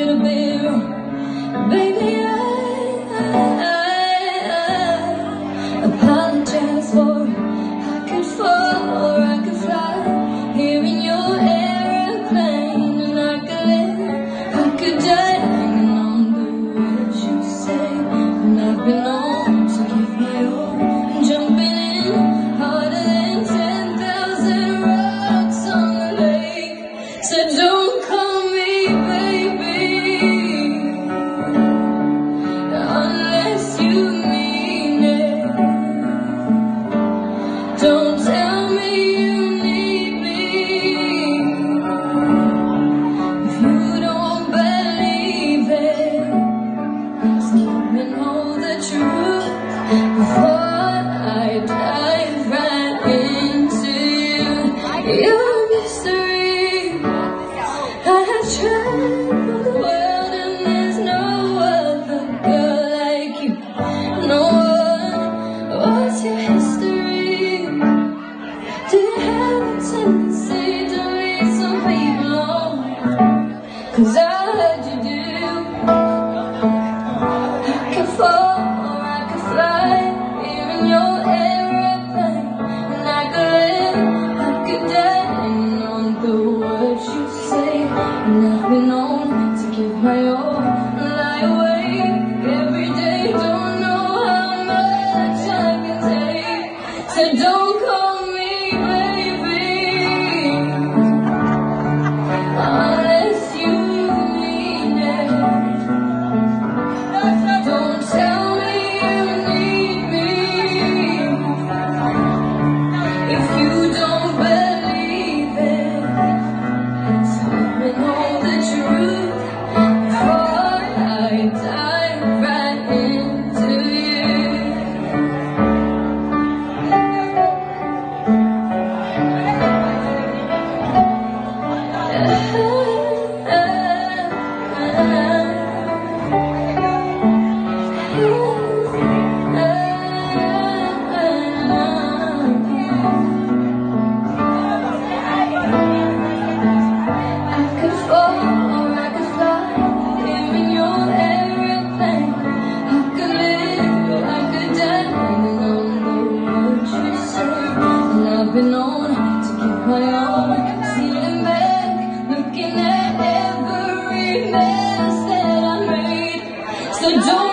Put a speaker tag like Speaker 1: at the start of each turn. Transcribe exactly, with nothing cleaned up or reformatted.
Speaker 1: little bit wrong. Baby, I, I, I apologize for it. I could fall or I could fly here in your airplane, and I could live, I could die hanging on the words you say. And I've been on to give my all, jumping in harder than ten thousand rocks on the lake. So don't call me baby unless you mean it. Don't tell me you need me if you don't believe it. So let me know the truth before I dive right into you. You're a mystery. I have tried for the world, and there's no other girl like you. No one. What's your history? Do you have a tendency to lead some people on? 'Cause I heard you do. I could fall or I could fly here in your airplane, and I could live, I could die hanging on the words you say. And I've been known to give my all and lie awake every day. Don't know how much I can take. So don't call me baby unless you mean it. Don't tell me you need me if you don't believe it. So let me know the truth before I dive right into you. I could fall or I could fly here in your airplane. I could live or I could die hanging on the words you say. And I've been known to give my all, sitting back, looking at every mess that I made. So don't